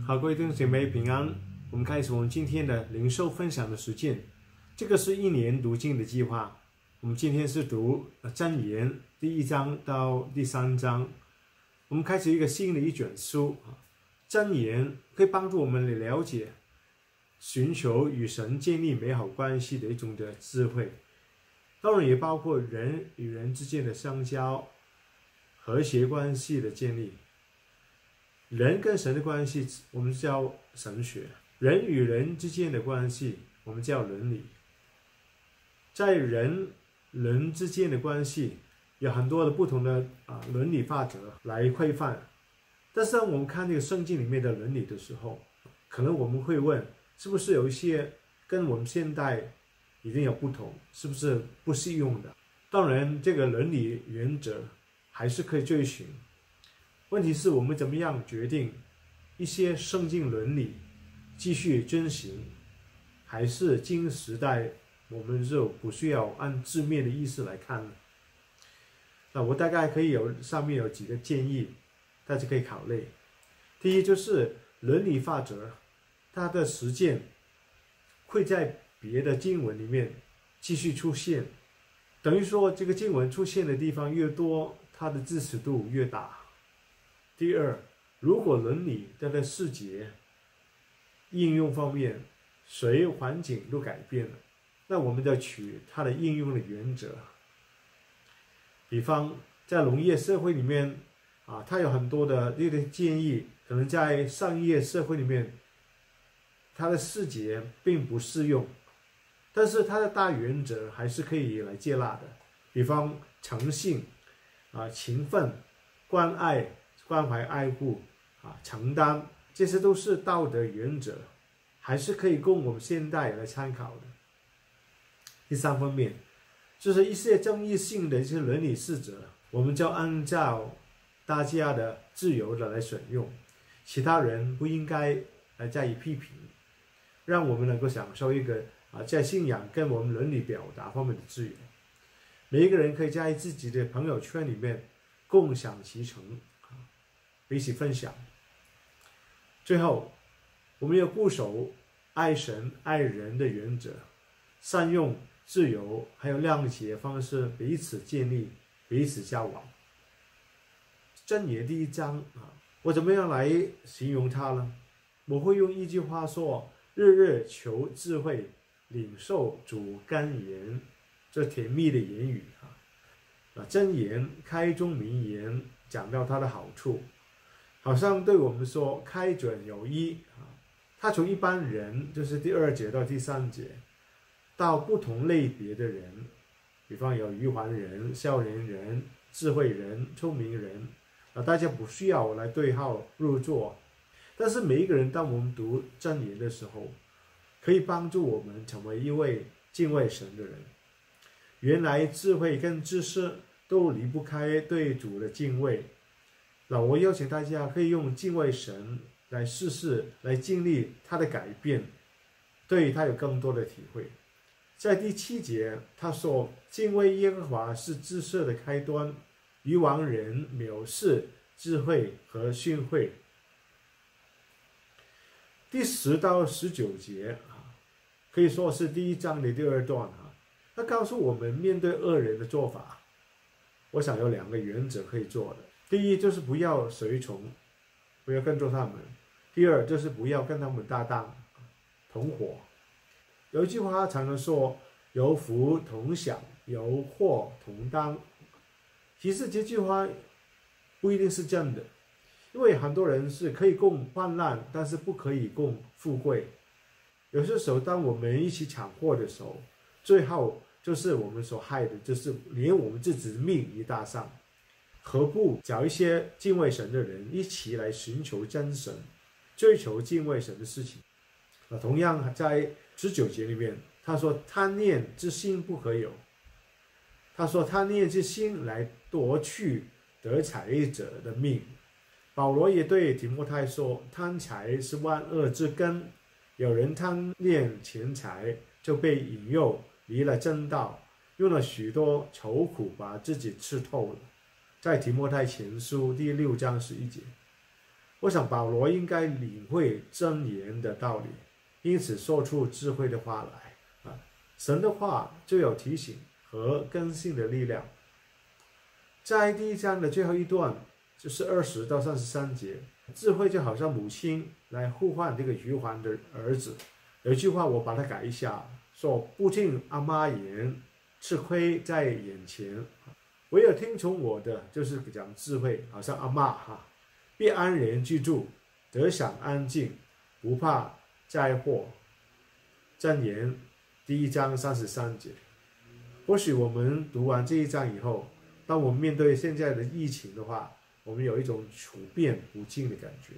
好，各位弟兄姐妹平安。我们开始我们今天的灵受分享的实践。这个是一年读经的计划。我们今天是读箴言第1章到第3章。我们开始一个新的一卷书。箴言可以帮助我们了解、寻求与神建立美好关系的一种的智慧。当然也包括人与人之间的相交、和谐关系的建立。人跟神的关系，我们叫神学；人与人之间的关系，我们叫伦理。在人之间的关系，有很多的不同的伦理法则来规范。但是当我们看这个圣经里面的伦理的时候，可能我们会问，是不是有一些跟我们现代已经有不同，是不是不适用的？当然，这个伦理原则还是可以追寻。问题是我们怎么样决定一些圣经伦理继续遵行，还是今时代我们就不需要按字面的意思来看呢？那我大概可以上面有几个建议，大家可以考虑。第一就是伦理法则，它的实践会在别的经文里面继续出现，等于说这个经文出现的地方越多，它的支持度越大。第二，如果伦理它的细节应用方面随环境都改变了，那我们要取它的应用的原则。比方在农业社会里面它有很多的这个建议，可能在商业社会里面它的细节并不适用，但是它的大原则还是可以来接纳的。比方诚信勤奋、关爱、关怀爱护承担，这些都是道德原则，还是可以供我们现代来参考的。第三方面就是一些争议性的一些伦理事则，我们就按照大家的自由的来选用，其他人不应该来加以批评，让我们能够享受一个在信仰跟我们伦理表达方面的自由。每一个人可以在自己的朋友圈里面共享其成，彼此分享。最后，我们要固守爱神爱人的原则，善用自由还有谅解的方式彼此建立、彼此交往。箴言第1章我怎么样来形容它呢？我会用一句话说：日日求智慧，领受主甘言。这甜蜜的言语箴言开宗明言讲到它的好处，好像对我们说开准有益它从一般人，就是第2节到第3节，到不同类别的人，比方有愚顽人、少年人、智慧人、聪明人大家不需要来对号入座，但是每一个人当我们读箴言的时候，可以帮助我们成为一位敬畏神的人。原来智慧跟知识都离不开对主的敬畏。那我邀请大家可以用敬畏神来试试，来经历他的改变，对他有更多的体会。在第7节他说，敬畏耶和华是知识的开端，愚顽人藐视智慧和训诲。第10到19节可以说是第1章的第2段他告诉我们面对恶人的做法，我想有2个原则可以做的。第一就是不要随从，不要跟着他们；第二就是不要跟他们搭档同伙。有一句话常常说，有福同享，有祸同当。其实这句话不一定是真的，因为很多人是可以共患难，但是不可以共富贵。有些时候当我们一起抢祸的时候，最后就是我们所害的，就是连我们自己的命也搭上。何不找一些敬畏神的人一起来寻求真神，追求敬畏神的事情。同样在19节里面他说，贪念之心不可有。他说贪念之心来夺去得财者的命。保罗也对提摩太说，贪财是万恶之根，有人贪恋钱财，就被引诱离了真道，用了许多愁苦把自己吃透了。在提摩太前书第6章11节。 我想保罗应该领会箴言的道理，因此说出智慧的话来啊。神的话就有提醒和更新的力量。在第1章的最后一段，就是20到33节，智慧就好像母亲来呼唤这个愚顽的儿子。有一句话我把它改一下，说不听阿妈言，吃亏在眼前。唯有听从我的，就是讲智慧，好像阿妈哈，必安然居住，得享安静，不怕灾祸。箴言第1章33节。或许我们读完这一章以后，当我们面对现在的疫情的话，我们有一种处变不惊的感觉。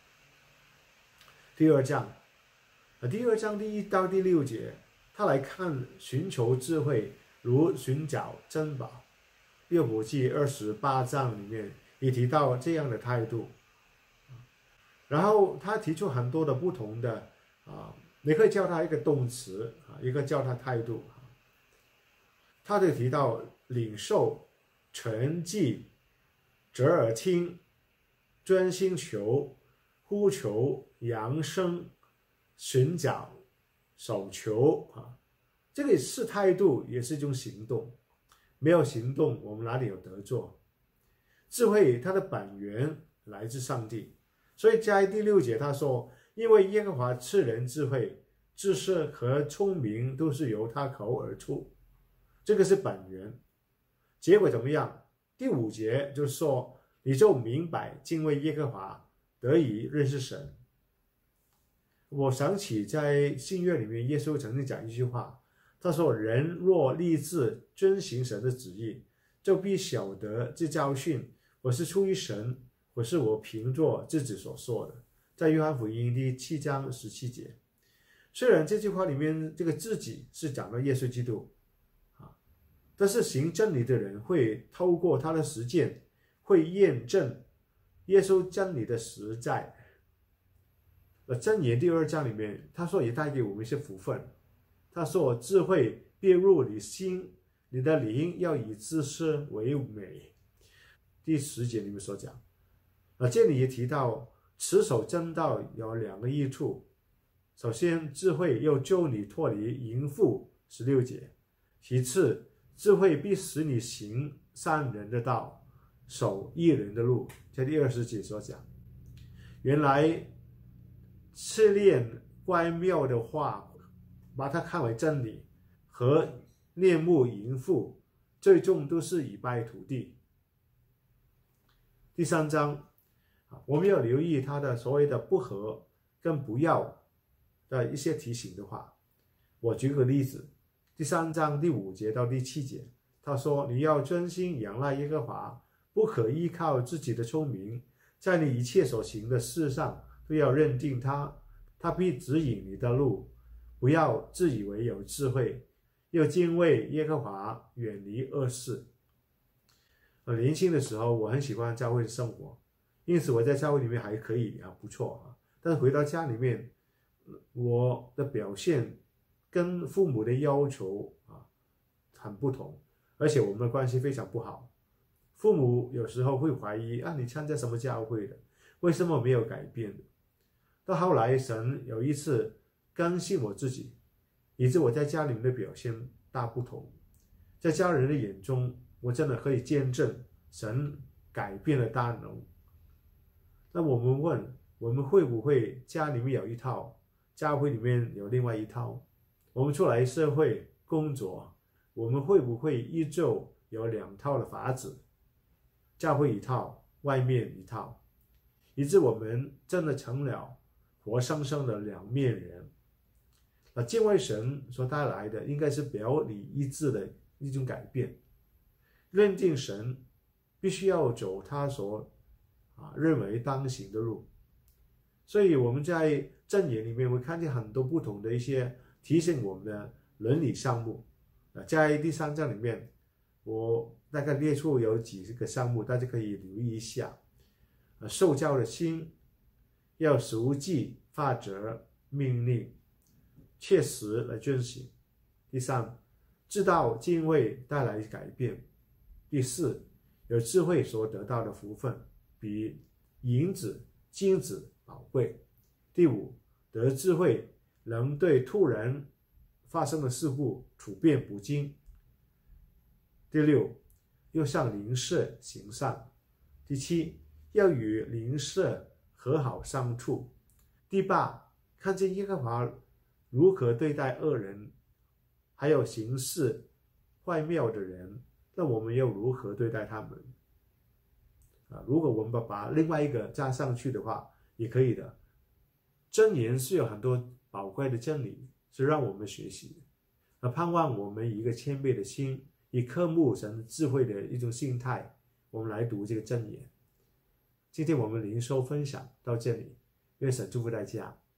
第2章第1到第6节，他来看寻求智慧如寻找珍宝。约伯记28章里面也提到这样的态度。然后他提出很多的不同的你可以叫他一个动词一个叫他态度。他就提到领受、沉寂、侧耳听、专心求、呼求、扬声、寻找、守求这个是态度，也是一种行动。没有行动，我们哪里有得做？智慧它的本源来自上帝，所以在第6节他说，因为耶和华赐人智慧，知识和聪明都是由他口而出，这个是本源。结果怎么样？第5节就是说，你就明白敬畏耶和华，得以认识神。我想起在新约里面，耶稣曾经讲一句话，他说，人若立志遵行神的旨意，就必晓得这教训我是出于神，不是我凭着自己所说的。在约翰福音第7章17节。虽然这句话里面这个自己是讲到耶稣基督但是行真理的人会透过他的实践，会验证耶稣真理的实在。箴言第2章里面，他说也带给我们一些福分。他说智慧必入你心，你的灵要以知识为美。第10节里面所讲。这里也提到持守真道有2个益处。首先，智慧又救你脱离淫妇，16节。其次，智慧必使你行善人的道，守义人的路，在第20节所讲。原来试炼乖谬的话，把它看为真理，和恋慕淫妇，最终都是以败涂地。第3章，我们要留意他的所谓的不和跟不要的一些提醒的话。我举个例子，第3章第5节到第7节，他说，你要专心仰赖耶和华，不可依靠自己的聪明，在你一切所行的事上都要认定他，他必指引你的路。不要自以为有智慧，又敬畏耶和华，远离恶事。年轻的时候我很喜欢教会的生活，因此我在教会里面还可以不错但是回到家里面，我的表现跟父母的要求很不同，而且我们的关系非常不好。父母有时候会怀疑你参加什么教会的，为什么没有改变？到后来神有一次更新我自己，以致我在家里面的表现大不同。在家人的眼中，我真的可以见证神改变了大能。那我们问，我们会不会家里面有一套，教会里面有另外一套？我们出来社会工作，我们会不会依旧有2套的法子？教会一套，外面一套，以致我们真的成了活生生的2面人。敬畏神所带来的应该是表里一致的一种改变。认定神必须要走他所认为当行的路。所以我们在箴言里面会看见很多不同的一些提醒我们的伦理项目。在第3章里面，我大概列出有几个项目，大家可以留意一下。受教的心，要熟记法则命令，切实来遵行。第3，知道敬畏带来改变。第4，有智慧所得到的福分比银子金子宝贵。第五，得智慧，能对突然发生的事故处变不惊。第六，要向邻舍行善。第七，要与邻舍和好相处。第八，看见耶和华如何对待恶人，还有行事坏谬的人，那我们要如何对待他们？如果我们把另外一个加上去的话，也可以的。箴言是有很多宝贵的真理，是让我们学习的。盼望我们以一个谦卑的心，以渴慕神智慧的一种心态，我们来读这个箴言。今天我们灵修分享到这里，愿神祝福大家。